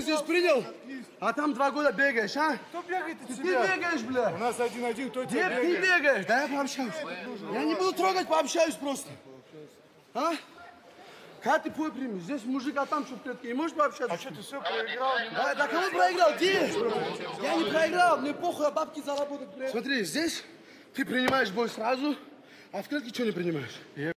здесь принял, а там 2 года бегаешь, а? Кто бегает от Ты тебя? бегаешь, бля. У нас 1-1, кто тебя Нет, ты бегает? бегаешь, да я пообщаюсь. Я не буду трогать, пообщаюсь просто. А? Как ты пой примешь? Здесь мужик, а там что в клетке? Не можешь пообщаться? А что, ты все проиграл? Да кому проиграл? Ты? Я не проиграл, мне похуй, а бабки заработать. Смотри, здесь ты принимаешь бой сразу, а в клетке что не принимаешь?